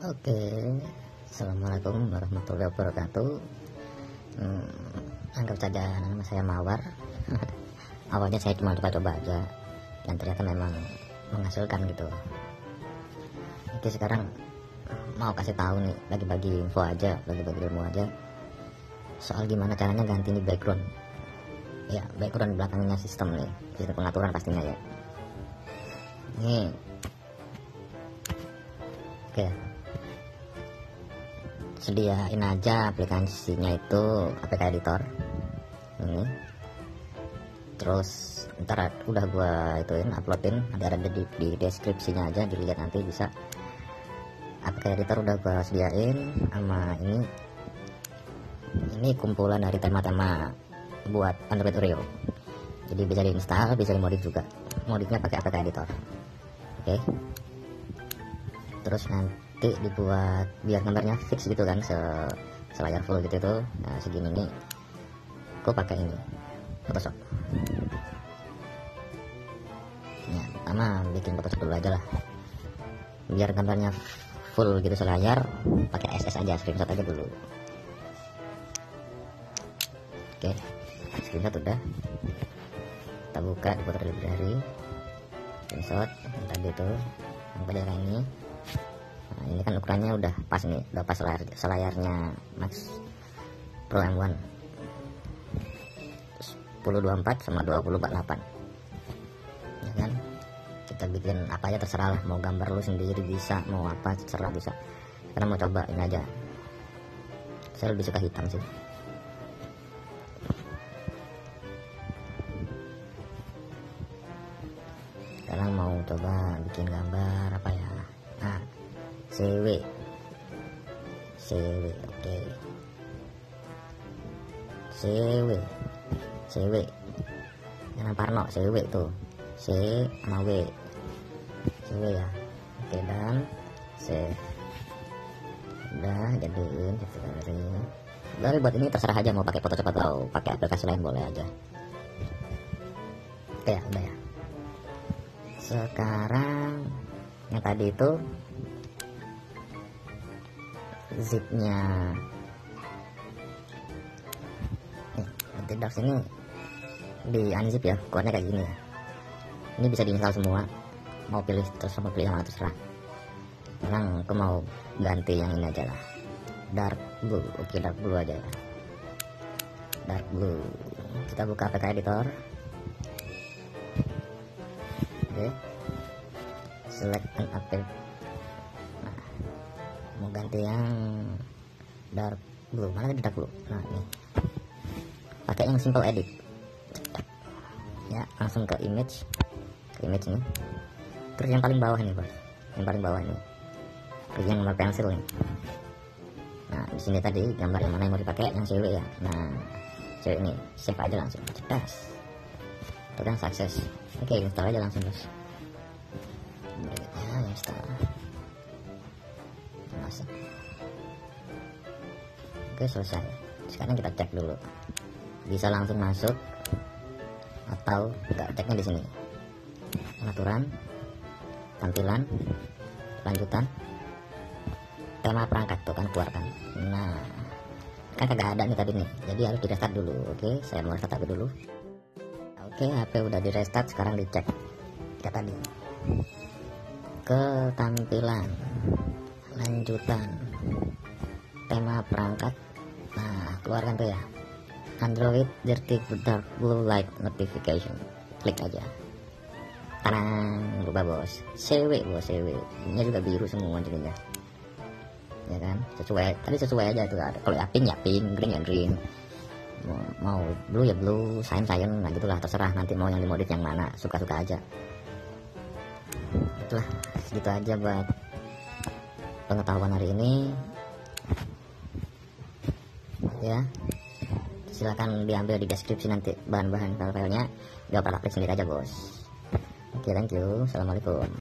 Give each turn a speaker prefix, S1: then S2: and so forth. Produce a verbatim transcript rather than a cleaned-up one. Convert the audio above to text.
S1: Oke, assalamualaikum warahmatullahi wabarakatuh. Hmm, anggap saja nama saya Mawar. Awalnya saya cuma coba-coba aja, dan ternyata memang menghasilkan gitu. Oke, sekarang mau kasih tahu nih, bagi-bagi info aja, bagi-bagi ilmu aja, soal gimana caranya ganti nih background. Ya, background belakangnya sistem nih, sistem pengaturan pastinya ya. Nih, oke. Sediain aja aplikasinya itu A P K Editor ini, terus ntar udah gua ituin uploadin, nanti ada di, di deskripsinya aja, dilihat nanti bisa. A P K Editor udah gua sediain sama ini ini kumpulan dari tema-tema buat Android Oreo, jadi bisa diinstal, bisa dimodif juga, modifnya pakai A P K Editor. Oke, terus nanti dibuat biar gambarnya fix gitu kan, se selayar full gitu tuh. Nah segini nih aku pakai ini Photoshop ya. Pertama bikin Photoshop dulu aja lah, biar gambarnya full gitu selayar, pakai S S aja, screenshot aja dulu. Oke, screenshot udah, kita buka di foto library, screenshot tadi tuh yang pada ini. Nah, ini kan ukurannya udah pas nih, udah pas selayar, selayarnya Max Pro M satu sepuluh dua puluh empat sama dua puluh empat puluh delapan ya kan. Kita bikin apa aja terserah lah, mau gambar lu sendiri bisa, mau apa terserah bisa, karena mau coba ini aja. Saya lebih suka hitam sih. Sekarang mau coba bikin gambar apa ya, nah C W C W oke okay. C W C W jangan Parno, C W tuh, C sama W, C W ya. Oke, dan save. Udah jadiin dari dari buat ini terserah aja, mau pakai Photoshop atau pakai aplikasi lain boleh aja. Oke ya, udah ya. Sekarang yang tadi itu zipnya nih, nanti dark sini di unzip ya, keluarnya kayak gini ya. Ini bisa diinstal semua, mau pilih terus, mau pilih yang mana terserah. Sekarang aku mau ganti yang ini aja lah, dark blue. Oke, dark blue aja ya, dark blue. Kita buka A P K Editor. Oke, select an A P K. Nah, mau ganti yang dark blue, mana tadi dark blue? Nah ini pakai yang simple edit ya, langsung ke image, ke image nih, terus yang paling bawah nih bos, yang paling bawah nih, terus yang gambar pensil nih. Nah di sini tadi gambar yang mana yang mau dipakai, yang C W ya. Nah C W ini save aja langsung, cetas, itu kan sukses. Oke, install aja langsung bos. Berikutnya install. Masuk. Oke, selesai. Sekarang kita cek dulu, bisa langsung masuk atau enggak. Ceknya di sini, pengaturan, tampilan, lanjutan, tema perangkat tuh kan keluarkan. Nah kan kagak ada nih tadi nih, jadi harus di restart dulu. Oke, saya mau restart dulu. Oke, H P udah di restart. Sekarang dicek kayak tadi, ke tampilan, lanjutan, tema perangkat. Nah keluarkan tuh ya, Android Dirty Dark Blue Light Notification, klik aja, tanang, berubah bos, C W bos, C W ini juga biru semua jadinya ya kan, sesuai tadi, sesuai aja tuh. Kalau ya pink ya pink, green ya green, mau, mau blue ya blue, cyan cyan, nah gitulah, terserah nanti mau yang dimodif yang mana, suka-suka aja. Itulah, segitu aja buat pengetahuan hari ini ya. Silakan diambil di deskripsi nanti bahan-bahan file-filenya, gak pernah klik sendiri aja bos. Oke, thank you, assalamualaikum.